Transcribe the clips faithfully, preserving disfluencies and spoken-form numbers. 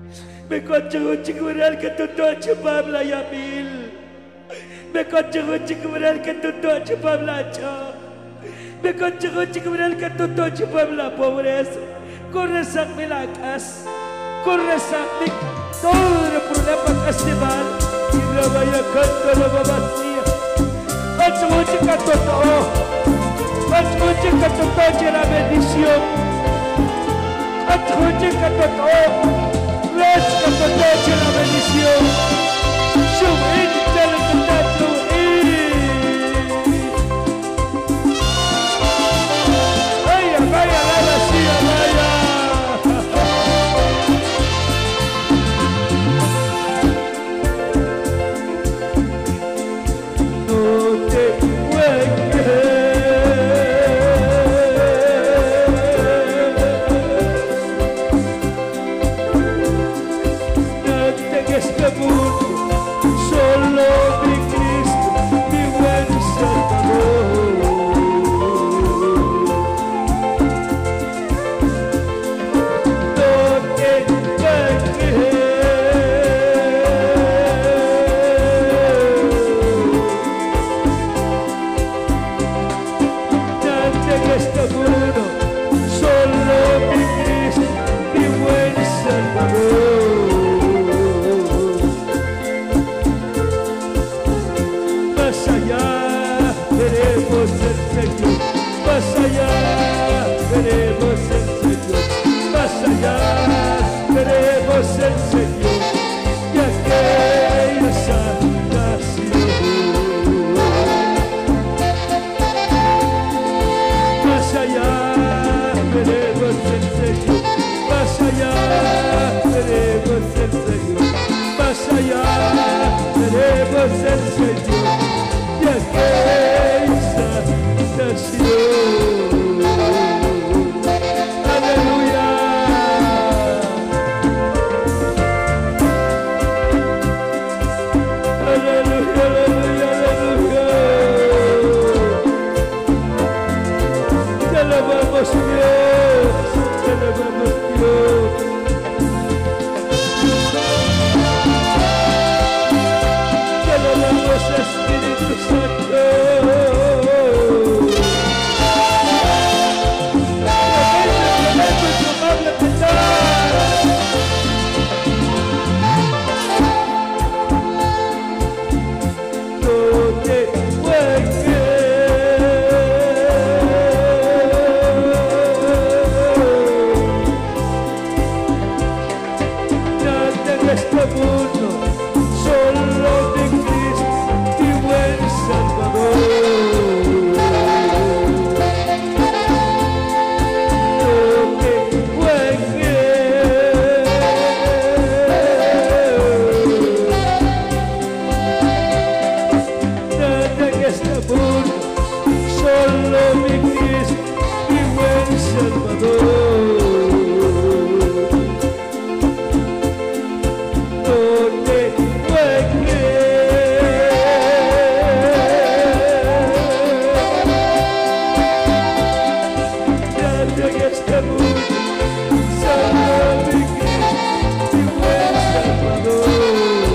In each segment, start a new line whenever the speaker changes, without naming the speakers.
Me concha coral que tu toche Pabla Yamil. Me concha coral que tu toche Pabla Cho. Me concha coral que tu toche Pabla pobreza. Corre sang milakas. Corre sang mik. Todo el problema festival. Y la vaya canta la babasía. Concha cocha que tu todo. Concha cocha que tu toche la bendición. Concha cocha que tu todo. Let's go to la bendición. Show me the talent that you vaya, vaya, la vacía, vaya. No te juegues. Este mundo, solo mi Cristo, mi buen Salvador. No te engañes, nada en este mundo, solo mi Cristo, mi buen Salvador. Más allá veremos el Señor, más allá veremos el Señor, más allá veremos el Señor y aquella salvación. Más allá veremos el Señor, más allá veremos el Señor, más allá veremos el Señor. Y aquella salvación. Aleluya. Aleluya, aleluya, aleluya. Te alabamos Dios, te alabamos Dios. Te alabamos Espíritu Santo. No te juegues, nada en este mundo, solo de Cristo, mi buen Salvador. No te juegues, nada en este mundo, solo mi Cristo, mi buen Salvador. No te juegues, nada en este mundo, solo mi Cristo, mi buen Salvador.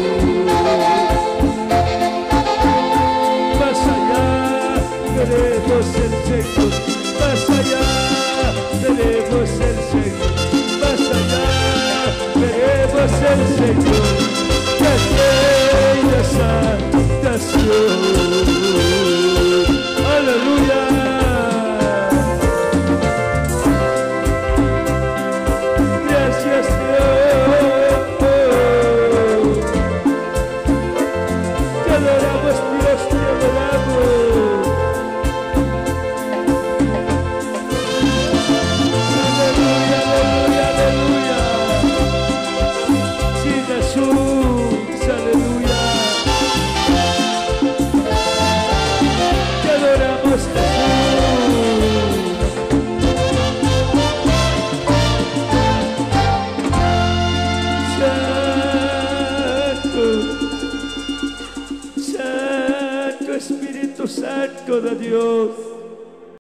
Más allá veremos el Señor, más allá veremos el Señor, más allá veremos el Señor, y aquella salvación. Aleluya. Gracias Dios. Te adoramos Dios, te adoramos. Aleluya, aleluya, aleluya. Sí, Jesús, aleluya. Te adoramos Jesús. Santo, Santo Espíritu Santo de Dios.